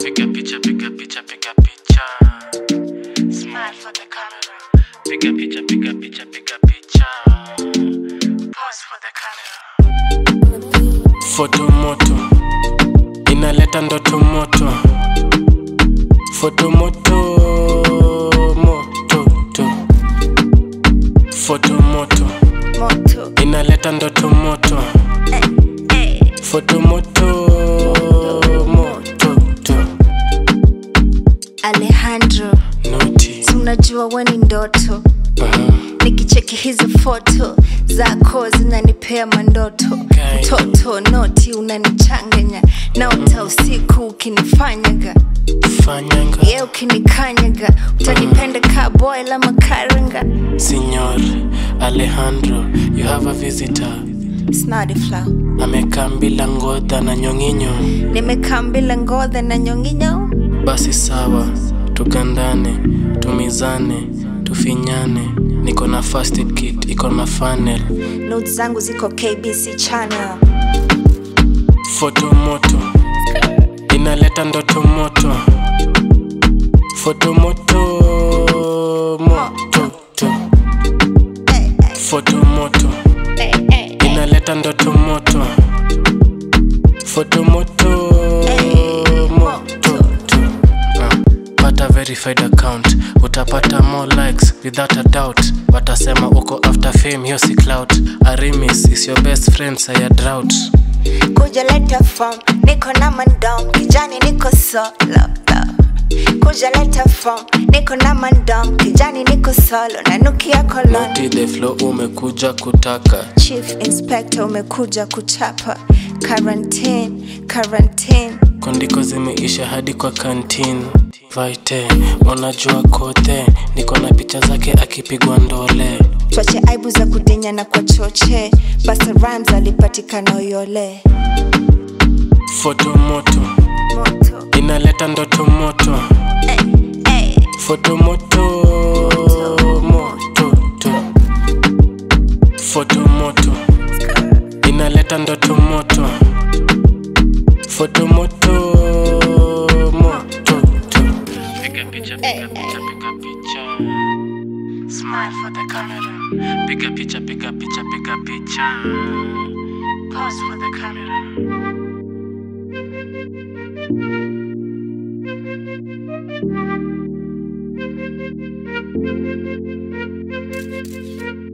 Piga picha, piga picha, piga picha. Smile for the camera. Piga picha, piga picha, piga picha. Pose for the camera. Foto moto inaleta ndoto moto. Foto moto moto to. Foto moto inaleta ndoto moto. Foto moto moto to. Alejandro Noti. si unajua we ni ndoto. Nikicheki hizo foto zako zinanipea mandoto. Mtoto noti unanichanganya. Naota usiku ukinifanyaga. Fanyanga. Ukinikanyaga utanipenda ka boy la makaranga. Signor Alejandro, you have a visitor. Snardy flow. Amekaa bila ngodha na nyonginyo. Nimekaa bila ngodha na nyonginyo. Basi sawa, tugandane, tumizane, tufinyane. Niko na first aid kit, iko na funnel. Notes zangu ziko KBC channel. Foto moto inaleta ndoto moto. Foto moto moto to. Foto moto inaleta ndoto moto. Foto moto moto to. Pata verified account, utapata more likes without a doubt. Watasema uko after fame, hiyo si clout. Arimis is your best friend, saya drought. Kuja leta form, niko na mandom. Kijani niko solo. Kuja leta form, niko na mandom. Kijani niko solo, nanukia koloni. Noti the flow umekuja kutaka. Chief Inspector umekuja kuchapa. Quarantine. Kondiko zimeisha hadi kwa canteen. Vaite, unajua kote. Niko na picha zake akipigwa ndole. Tuache aibu za kudenya na kwa choche. Basa rhymes alipatikana Oyole. Foto moto inaleta ndoto moto. Foto moto moto to. Foto moto inaleta ndoto moto. Foto moto moto to. Piga picha, piga picha, piga picha. Smile for the camera. Piga picha, piga picha, piga picha. Pose for the camera.